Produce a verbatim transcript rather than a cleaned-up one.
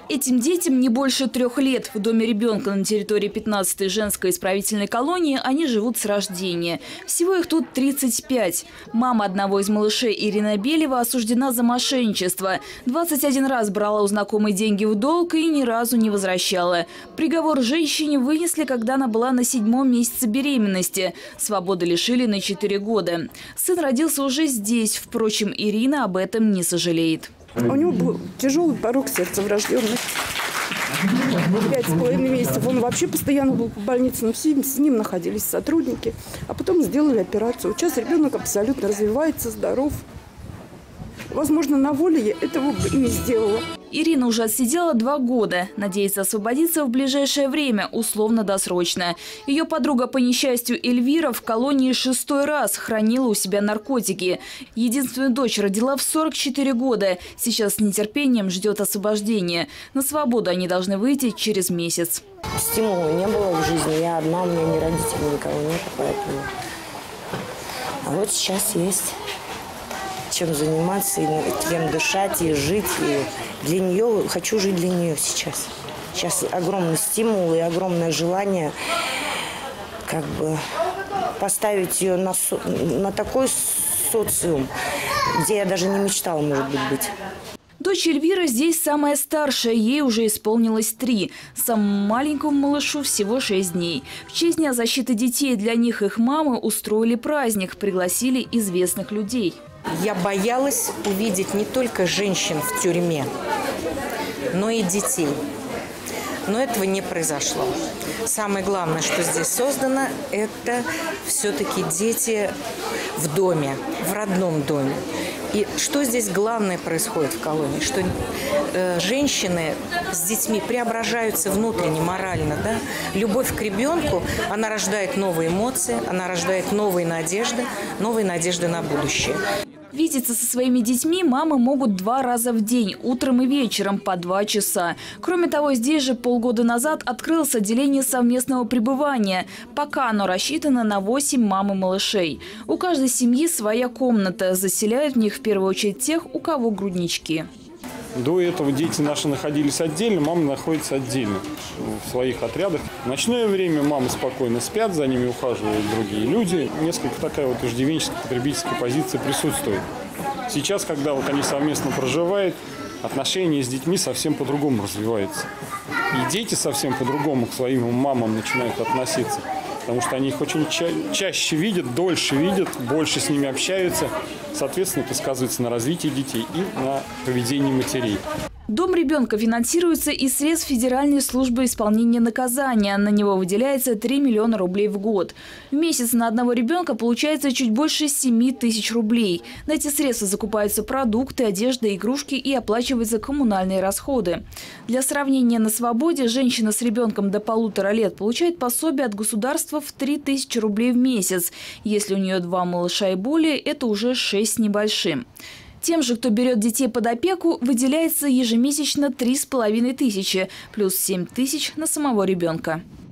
Этим детям не больше трех лет. В доме ребенка на территории пятнадцатой женской исправительной колонии они живут с рождения. Всего их тут тридцать пять. Мама одного из малышей, Ирина Белева, осуждена за мошенничество. двадцать один раз брала у знакомой деньги в долг и ни разу не возвращала. Приговор женщине вынесли, когда она была на седьмом месяце беременности. Свободы лишили на четыре года. Сын родился уже здесь. Впрочем, Ирина об этом не сожалеет. У него был тяжелый порог сердца врожденный. Пять с половиной месяцев. Он вообще постоянно был по больнице, но все с ним находились сотрудники. А потом сделали операцию. Сейчас ребенок абсолютно развивается, здоров. Возможно, на воле я этого бы и не сделала. Ирина уже отсидела два года. Надеется освободиться в ближайшее время, условно-досрочно. Ее подруга по несчастью Эльвира в колонии шестой раз хранила у себя наркотики. Единственную дочь родила в сорок четыре года. Сейчас с нетерпением ждет освобождения. На свободу они должны выйти через месяц. Стимула не было в жизни. Я одна, у меня ни родителей, никого нет, поэтому... А вот сейчас есть чем заниматься, и чем дышать, и жить. И для нее, хочу жить для нее сейчас. Сейчас огромный стимул и огромное желание как бы поставить ее на, со, на такой социум, где я даже не мечтала, может быть, быть. Дочь Эльвира здесь самая старшая, ей уже исполнилось три. Самому маленькому малышу всего шесть дней. В честь Дня защиты детей для них их мамы устроили праздник, пригласили известных людей. Я боялась увидеть не только женщин в тюрьме, но и детей. Но этого не произошло. Самое главное, что здесь создано, это все-таки дети в доме, в родном доме. И что здесь главное происходит в колонии? Что э, женщины с детьми преображаются внутренне, морально. Да? Любовь к ребенку, она рождает новые эмоции, она рождает новые надежды, новые надежды на будущее. Видеться со своими детьми мамы могут два раза в день, утром и вечером, по два часа. Кроме того, здесь же полгода назад открылось отделение совместного пребывания. Пока оно рассчитано на восемь мам и малышей. У каждой семьи своя комната. Заселяют в них в первую очередь тех, у кого груднички. До этого дети наши находились отдельно, мамы находятся отдельно в своих отрядах. В ночное время мамы спокойно спят, за ними ухаживают другие люди. Несколько такая вот иждивенческая потребительская позиция присутствует. Сейчас, когда вот они совместно проживают, отношения с детьми совсем по-другому развиваются. И дети совсем по-другому к своим мамам начинают относиться. Потому что они их очень ча чаще видят, дольше видят, больше с ними общаются. Соответственно, это сказывается на развитии детей и на поведении матерей. Дом ребенка финансируется из средств Федеральной службы исполнения наказания. На него выделяется три миллиона рублей в год. В месяц на одного ребенка получается чуть больше семи тысяч рублей. На эти средства закупаются продукты, одежда, игрушки и оплачиваются коммунальные расходы. Для сравнения, на свободе женщина с ребенком до полутора лет получает пособие от государства в три тысячи рублей в месяц. Если у нее два малыша и более, это уже шесть с небольшим. Тем же, кто берет детей под опеку, выделяется ежемесячно три с половиной тысячи, плюс семь тысяч на самого ребенка.